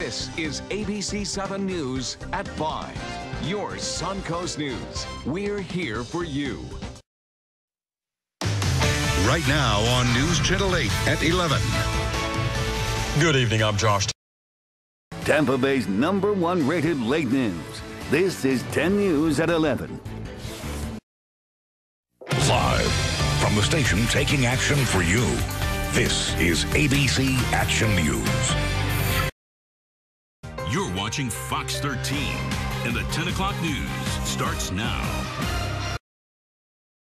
This is ABC 7 News at 5. Your Suncoast News. We're here for you. Right now on News Channel 8 at 11. Good evening, I'm Josh. Tampa Bay's #1 rated late news. This is 10 News at 11. Live from the station taking action for you. This is ABC Action News. You're watching Fox 13, and the 10 o'clock news starts now.